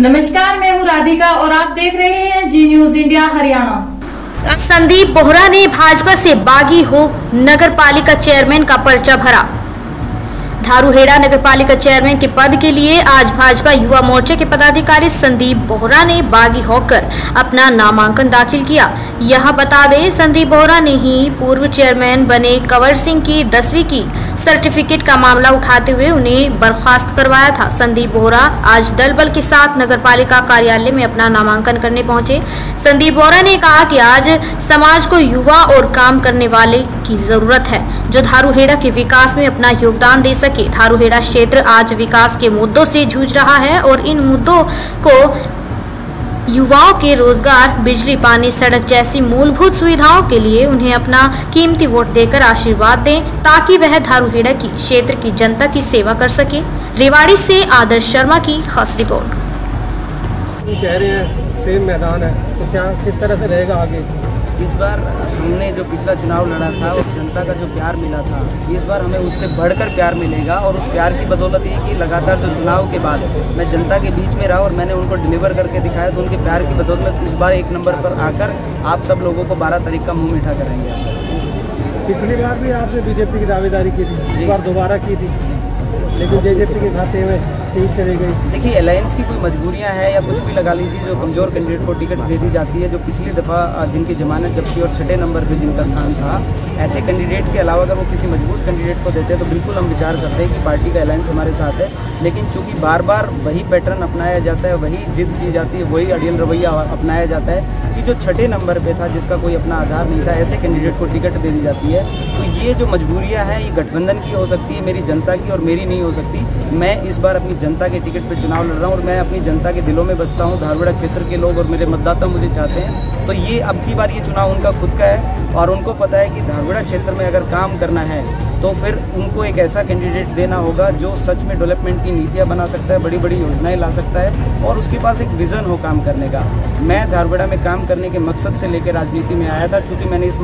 नमस्कार, मैं हूँ राधिका और आप देख रहे हैं जी न्यूज इंडिया हरियाणा। संदीप बोहरा ने भाजपा से बागी हो नगर पालिका चेयरमैन का पर्चा भरा। धारूहेड़ा नगर पालिका चेयरमैन के पद के लिए आज भाजपा युवा मोर्चा के पदाधिकारी संदीप बोहरा ने बागी होकर अपना नामांकन दाखिल किया। यहां बता दें, संदीप बोहरा ने ही पूर्व चेयरमैन बने कंवर सिंह की 10वीं की सर्टिफिकेट का मामला उठाते हुए उन्हें बर्खास्त करवाया था। संदीप बोहरा आज दल बल के साथ नगर पालिका कार्यालय में अपना नामांकन करने पहुंचे। संदीप बोहरा ने कहा कि आज समाज को युवा और काम करने वाले की जरूरत है जो धारूहेड़ा के विकास में अपना योगदान दे सके। धारूहेड़ा क्षेत्र आज विकास के मुद्दों से जूझ रहा है और इन मुद्दों को युवाओं के रोजगार, बिजली, पानी, सड़क जैसी मूलभूत सुविधाओं के लिए उन्हें अपना कीमती वोट देकर आशीर्वाद दें ताकि वह धारूहेड़ा की क्षेत्र की जनता की सेवा कर सके। रेवाड़ी से आदर्श शर्मा की खास रिपोर्ट। चेहरे हैं, सेम मैदान है, तो क्या किस तरह से रहेगा आगे? इस बार हमने जो पिछला चुनाव लड़ा था और जनता का जो प्यार मिला था, इस बार हमें उससे बढ़कर प्यार मिलेगा। और उस प्यार की बदौलत ये कि लगातार जो चुनाव के बाद मैं जनता के बीच में रहा और मैंने उनको डिलीवर करके दिखाया, तो उनके प्यार की बदौलत इस बार 1 नंबर पर आकर आप सब लोगों को 12 तारीख का मुंह मीठा करेंगे। पिछली बार भी आपने बीजेपी की दावेदारी की थी, इस बार दोबारा की थी, लेकिन जेजेपी के खाते में सीट चली गई। देखिए, अलायंस की कोई मजबूरियां हैं या कुछ भी लगा लीजिए, जो कमजोर कैंडिडेट को टिकट दे दी जाती है, जो पिछली दफ़ा जिनकी जमानत जब्ती और 6ठे नंबर पे जिनका स्थान था, ऐसे कैंडिडेट के अलावा अगर वो किसी मजबूत कैंडिडेट को देते हैं तो बिल्कुल हम विचार करते हैं कि पार्टी का अलायंस हमारे साथ है। लेकिन चूंकि बार बार वही पैटर्न अपनाया जाता है, वही जिद की जाती है, वही अड़ियल रवैया अपनाया जाता है कि जो 6ठे नंबर पे था, जिसका कोई अपना आधार नहीं था, ऐसे कैंडिडेट को टिकट दे दी जाती है। तो ये जो मजबूरियाँ हैं, ये गठबंधन की हो सकती है, मेरी जनता की और मेरी नहीं हो सकती। मैं इस बार अपनी जनता के टिकट पे चुनाव लड़ रहा हूँ और मैं अपनी जनता के दिलों में बसता हूँ। धारूहेड़ा क्षेत्र के लोग और मेरे मतदाता मुझे चाहते हैं, तो ये अब की बार ये चुनाव उनका खुद का है और उनको पता है कि धारूहेड़ा क्षेत्र में अगर काम करना है तो फिर उनको एक ऐसा कैंडिडेट देना होगा जो सच में डेवलपमेंट की नीतियाँ बना सकता है, बड़ी बड़ी योजनाएं ला सकता है और उसके पास एक विज़न हो काम करने का। मैं धारूहेड़ा में काम करने के मकसद से लेकर राजनीति में आया था। चूँकि मैंने इस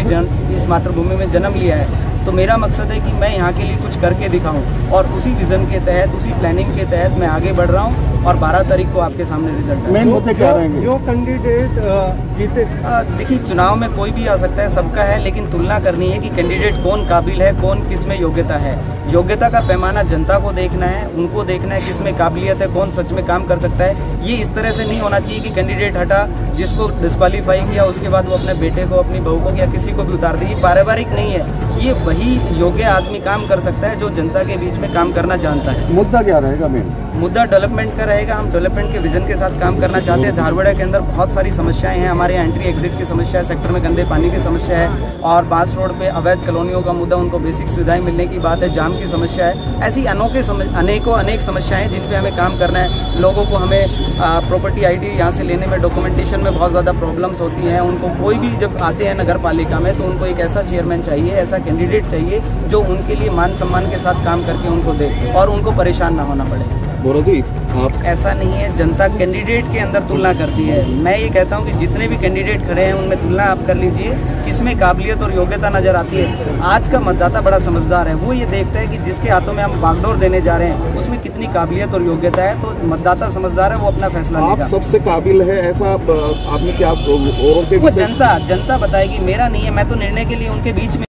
मातृभूमि में जन्म लिया है, तो मेरा मकसद है कि मैं यहाँ के लिए कुछ करके दिखाऊं और उसी विजन के तहत, उसी प्लानिंग के तहत मैं आगे बढ़ रहा हूँ और 12 तारीख को आपके सामने रिजल्ट मेन मुद्दे क्या रहेंगे? जो कैंडिडेट जीते, देखिए, चुनाव में कोई भी आ सकता है, सबका है, लेकिन तुलना करनी है कि कैंडिडेट कौन काबिल है, कौन किस में योग्यता है। योग्यता का पैमाना जनता को देखना है, उनको देखना है किसमें काबिलियत है, कौन सच में काम कर सकता है। ये इस तरह से नहीं होना चाहिए कि कैंडिडेट हटा, जिसको डिस्क्वालीफाई किया, उसके बाद वो अपने बेटे को, अपनी बहू को या किसी को भी उतार दे। ये पारिवारिक नहीं है, ये वही योग्य आदमी काम कर सकता है जो जनता के बीच में काम करना जानता है। मुद्दा क्या रहेगा? मेन मुद्दा डेवलपमेंट का रहेगा। हम डेवलपमेंट के विजन के साथ काम करना चाहते हैं। धारूहेड़ा के अंदर बहुत सारी समस्याएं हैं। हमारे यहाँ एंट्री एग्जिट की समस्या है, सेक्टर में गंदे पानी की समस्या है और बांस रोड पे अवैध कॉलोनियों का मुद्दा, उनको बेसिक सुविधाएं मिलने की बात है, जाम की समस्या है। ऐसी अनेक समस्याएं जिन पे हमें काम करना है। लोगों को हमें प्रॉपर्टी ID यहाँ से लेने में, डॉक्यूमेंटेशन में बहुत ज़्यादा प्रॉब्लम्स होती हैं। उनको कोई भी जब आते हैं नगर पालिका में तो उनको एक ऐसा चेयरमैन चाहिए, ऐसा कैंडिडेट चाहिए जो उनके लिए मान सम्मान के साथ काम करके उनको दे और उनको परेशान ना होना पड़े। बोलो जी, आप ऐसा नहीं है, जनता कैंडिडेट के अंदर तुलना करती है। मैं ये कहता हूँ कि जितने भी कैंडिडेट खड़े हैं उनमें तुलना आप कर लीजिए, किसमें काबिलियत और योग्यता नजर आती है। आज का मतदाता बड़ा समझदार है, वो ये देखता है कि जिसके हाथों में हम बागडोर देने जा रहे हैं उसमें कितनी काबिलियत और योग्यता है। तो मतदाता समझदार है, वो अपना फैसला लेगा। आप सबसे काबिल है ऐसा आपने क्या? वो जनता बताएगी, मेरा नहीं है। मैं तो निर्णय के लिए उनके बीच में